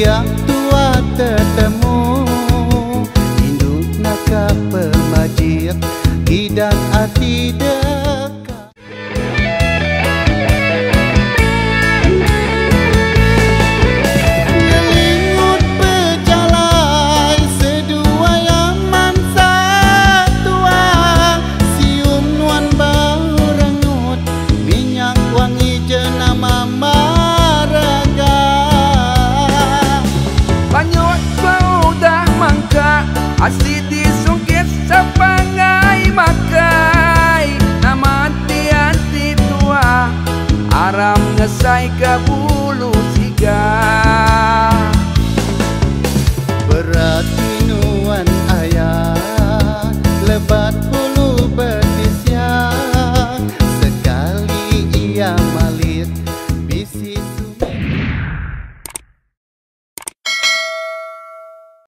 tiap tua tertemu, induk nakap pemajir hidang hati dekat. Ngelingut berjalai sedua yang mansa tua, sium nuan bau rengut minyak wangi jenama maraga. Banyut bau dah mangka, asli disungkit sepangai makai. Nama hati tua, aram ngesai kebu